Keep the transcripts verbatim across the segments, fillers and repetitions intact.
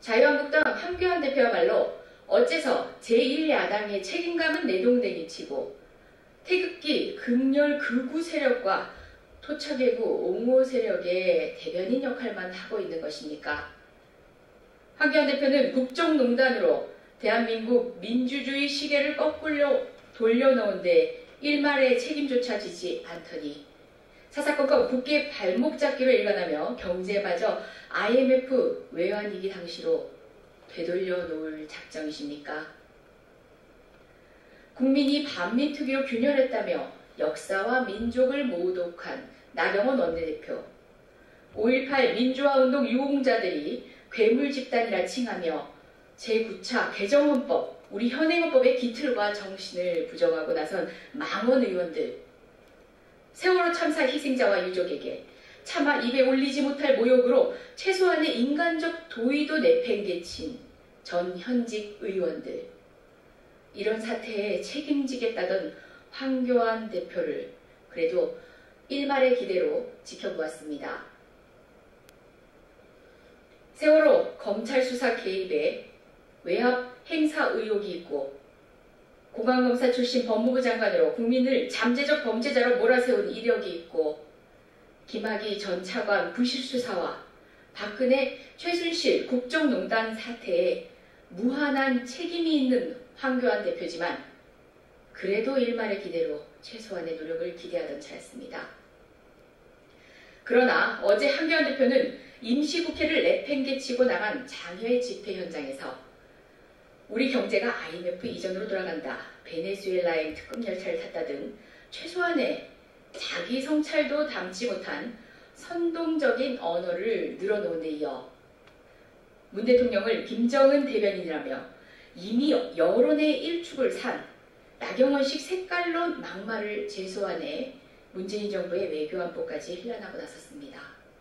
자유한국당 황교안 대표야말로 어째서 제일 야당의 책임감은 내동댕이치고 태극기 극렬 극우 세력과 토착외구 옹호 세력의 대변인 역할만 하고 있는 것입니까? 황교안 대표는 국정농단으로 대한민국 민주주의 시계를 거꾸로 돌려놓은 데 일말의 책임조차 지지 않더니 사사건건 국회 발목 잡기로 일관하며 경제마저 아이엠에프 외환위기 당시로 되돌려 놓을 작정이십니까? 국민이 반민특위로 균열했다며 역사와 민족을 모독한 나경원 원내대표, 오일팔 민주화운동 유공자들이 괴물집단이라 칭하며 제구 차 개정헌법, 우리 현행헌법의 기틀과 정신을 부정하고 나선 망원 의원들, 세월호 참사 희생자와 유족에게 차마 입에 올리지 못할 모욕으로 최소한의 인간적 도의도 내팽개친 전 현직 의원들, 이런 사태에 책임지겠다던 황교안 대표를 그래도 일말의 기대로 지켜보았습니다. 세월호 검찰 수사 개입에 외압 행사 의혹이 있고 공안검사 출신 법무부 장관으로 국민을 잠재적 범죄자로 몰아세운 이력이 있고 김학의 전 차관 부실수사와 박근혜 최순실 국정농단 사태에 무한한 책임이 있는 황교안 대표지만 그래도 일말의 기대로 최소한의 노력을 기대하던 차였습니다. 그러나 어제 황교안 대표는 임시국회를 내팽개치고 나간 장외 집회 현장에서 우리 경제가 아이엠에프 이전으로 돌아간다, 베네수엘라행 특급 열차를 탔다 등 최소한의 자기 성찰도 담지 못한 선동적인 언어를 늘어놓은 데 이어 문 대통령을 김정은 대변인이라며 이미 여론의 일축을 산 나경원식 색깔론 막말을 제소하네 문재인 정부의 외교안보까지 힐난하고 나섰습니다.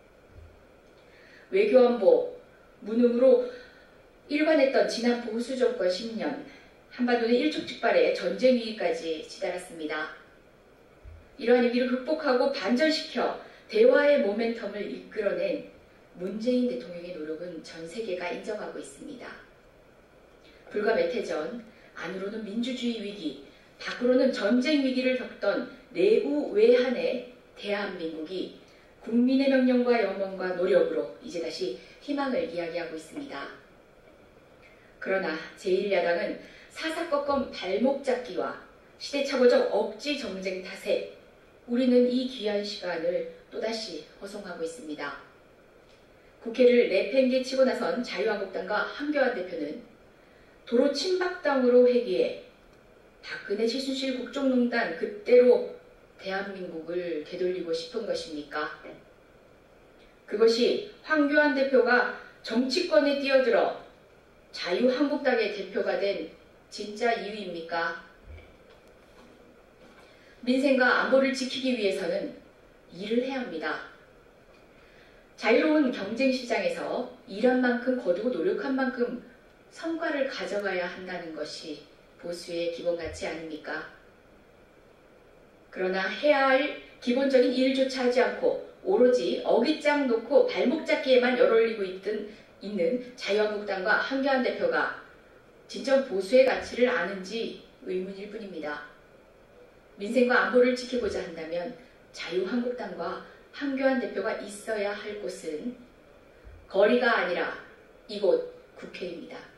외교안보 무능으로 일관했던 지난 보수 정권 십 년, 한반도는 일촉즉발의 전쟁 위기까지 치달았습니다. 이러한 위기를 극복하고 반전시켜 대화의 모멘텀을 이끌어낸 문재인 대통령의 노력은 전 세계가 인정하고 있습니다. 불과 몇 해 전 안으로는 민주주의 위기, 밖으로는 전쟁 위기를 겪던 내우 외환의 대한민국이 국민의 명령과 염원과 노력으로 이제 다시 희망을 이야기하고 있습니다. 그러나 제일 야당은 사사건건 발목 잡기와 시대착오적 억지 정쟁 탓에 우리는 이 귀한 시간을 또다시 허송하고 있습니다. 국회를 내팽개치고 나선 자유한국당과 황교안 대표는 도로 친박당으로 회귀해 박근혜 최순실 국정농단 그때로 대한민국을 되돌리고 싶은 것입니까? 그것이 황교안 대표가 정치권에 뛰어들어 자유한국당의 대표가 된 진짜 이유입니까? 민생과 안보를 지키기 위해서는 일을 해야 합니다. 자유로운 경쟁시장에서 일한 만큼 거두고 노력한 만큼 성과를 가져가야 한다는 것이 보수의 기본 가치 아닙니까? 그러나 해야 할 기본적인 일조차 하지 않고 오로지 어깃장 놓고 발목 잡기에만 열올리고 있던 있는 자유한국당과 황교안 대표가 진정 보수의 가치를 아는지 의문일 뿐입니다. 민생과 안보를 지키고자 한다면 자유한국당과 황교안 대표가 있어야 할 곳은 거리가 아니라 이곳 국회입니다.